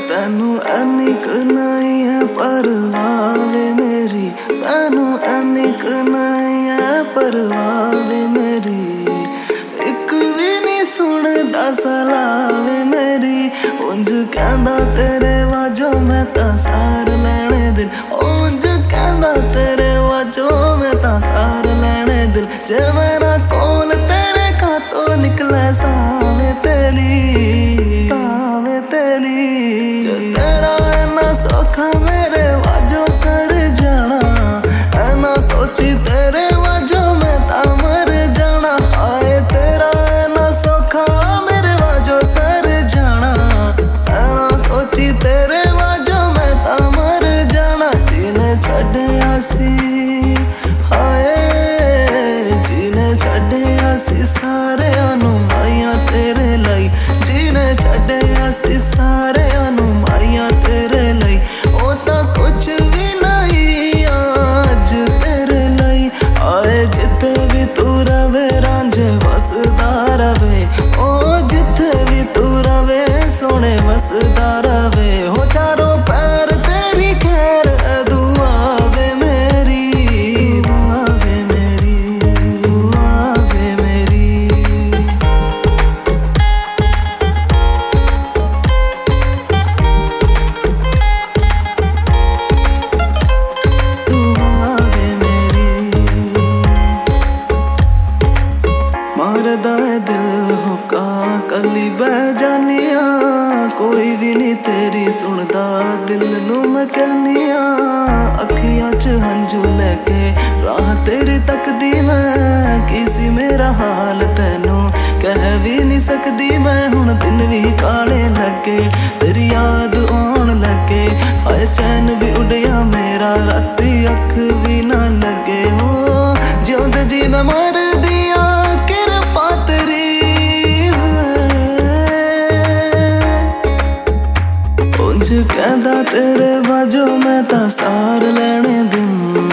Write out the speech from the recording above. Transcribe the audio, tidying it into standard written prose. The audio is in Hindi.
तेनू अनिक नहीं है परवाह वे मेरी, तेनू अनिक नहीं है परवाह वे मेरी। एक भी नहीं सुनदा सलाह वे मेरी, उंज कहंदा तेरे वाजो मैं तां सार लैणे दिल। उंज कहंदा तेरे वाजो मैं तां सार लैणे दिल। जे मेरा कोल तेरे खातों निकले सावे तेली, सावे तेली। जो तेरा है ना सौखा मेरे वाजो सर जाना, है ना सोची तेरे वाजो मैं ता मर जाना। हाय तेरा है ना सौखा मेरे वाजो सर जाना, है ना सोची तेरे वाजो मैं ता मर जाना। जिने छड्डिया सी हाय, जिने छड्डिया सी सारियां नू माइया तेरे लई, जिने छड्डिया सी सारियां नू माइया तेरे लई। ओ तां कुछ भी नहीं अज तेरे लई। आए जिथे भी तू रवे रांझे वसदा रवे, ओ जिथे भी तू रवे सोने वसदा रवे। हो चारों पैर तेरी खैर दुआ वे मेरी, दुआ वे मेरी, दुआ वे मेरी। मारदा है दिल हुक्का कली बह जानिया, कोई भी नहीं तेरी सुनदा दिल नू मैं कहनिया। अखियां च हंझू लेके राह तेरी तकदी मैं, किसी मेरा हाल तैनू कह भी नहीं सकदी मैं। हुण दिन भी काले लगे तेरी याद आउण लगे, हाय चैन भी उड़िया मेरा राती अख भी ना लगे। हो जिउंदे जी मैं मर दिया किरपा तेरी, उंज कहंदा तेरे वाजो मैं तां सार लैणे दिन।